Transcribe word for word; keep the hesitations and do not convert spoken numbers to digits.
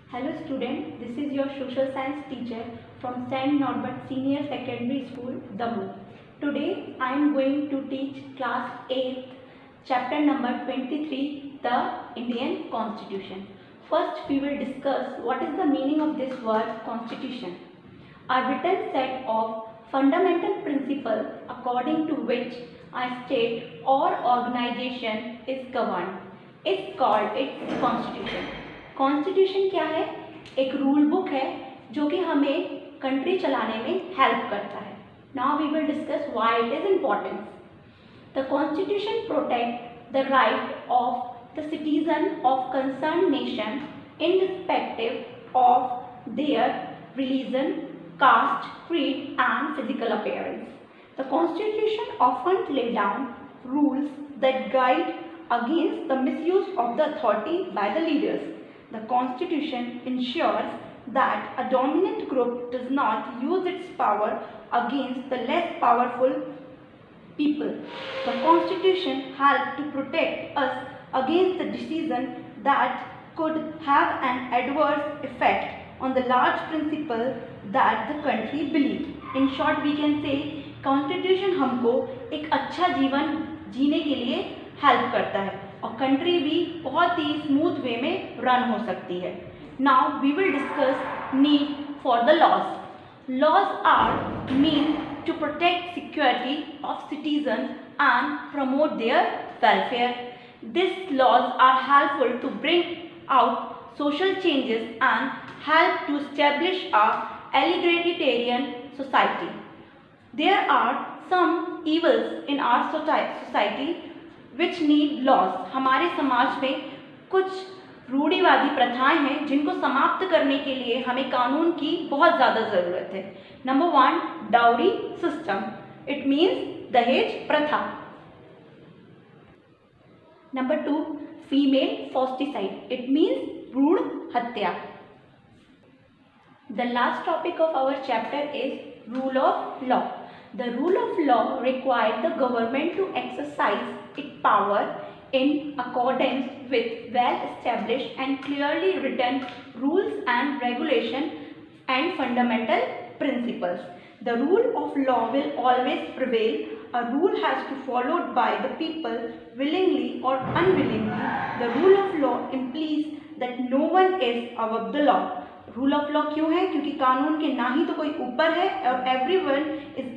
Hello student, this is your social science teacher from Saint Norbert Senior Secondary School, Damoh. Today I am going to teach class eighth, chapter number twenty-three, the Indian Constitution. First we will discuss what is the meaning of this word constitution. A written set of fundamental principles according to which a state or organization is governed is called its constitution. Constitution क्या है? एक rule book है जो कि हमें country चलाने में help करता है. Now we will discuss why it is important. The constitution protect the right of the citizen of concern nation in respective of their religion, caste, creed and physical appearance. The Constitution often lay down rules that guide against the misuse of the authority by the leaders. The Constitution ensures that a dominant group does not use its power against the less powerful people. The Constitution helps to protect us against the decision that could have an adverse effect on the large principle that the country believes. In short, we can say Constitution हमको एक अच्छा जीवन जीने के लिए help करता है और कंट्री भी बहुत ही स्मूथ वे में रन हो सकती है. Now we will discuss need for the laws. Laws are mean to protect security of citizen and promote their welfare. This laws are helpful to bring out social changes and help to establish a egalitarian society. There are some evils in our society which need laws. हमारे समाज में कुछ रूढ़िवादी प्रथाएं हैं जिनको समाप्त करने के लिए हमें कानून की बहुत ज़्यादा ज़रूरत है. Number one, dowry system. It means दहेज प्रथा. Number two, female fostericide. It means भ्रूण हत्या. The last topic of our chapter is rule of law. The rule of law requires the government to exercise its power in accordance with well-established and clearly written rules and regulations and fundamental principles. The rule of law will always prevail. A rule has to be followed by the people willingly or unwillingly. The rule of law implies that no one is above the law. Rule of law क्यों है? क्योंकि कानून के ना ही तो कोई ऊपर है और everyone is